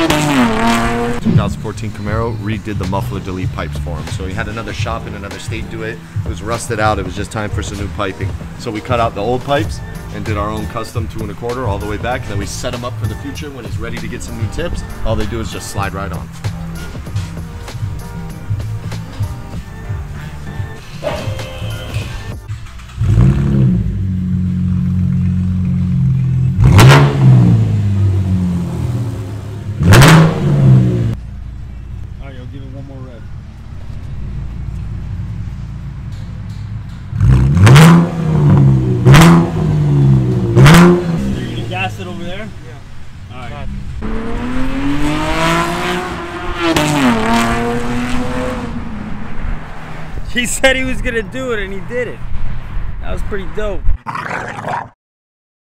2014 Camaro, redid the muffler delete pipes for him. So he had another shop in another state do it. It was rusted out. It was just time for some new piping. So we cut out the old pipes and did our own custom 2 1/4 all the way back. And then we set him up for the future when he's ready to get some new tips. All they do is just slide right on. Give it one more rev. You're gonna gas it over there? Yeah. Alright. He said he was gonna do it and he did it. That was pretty dope.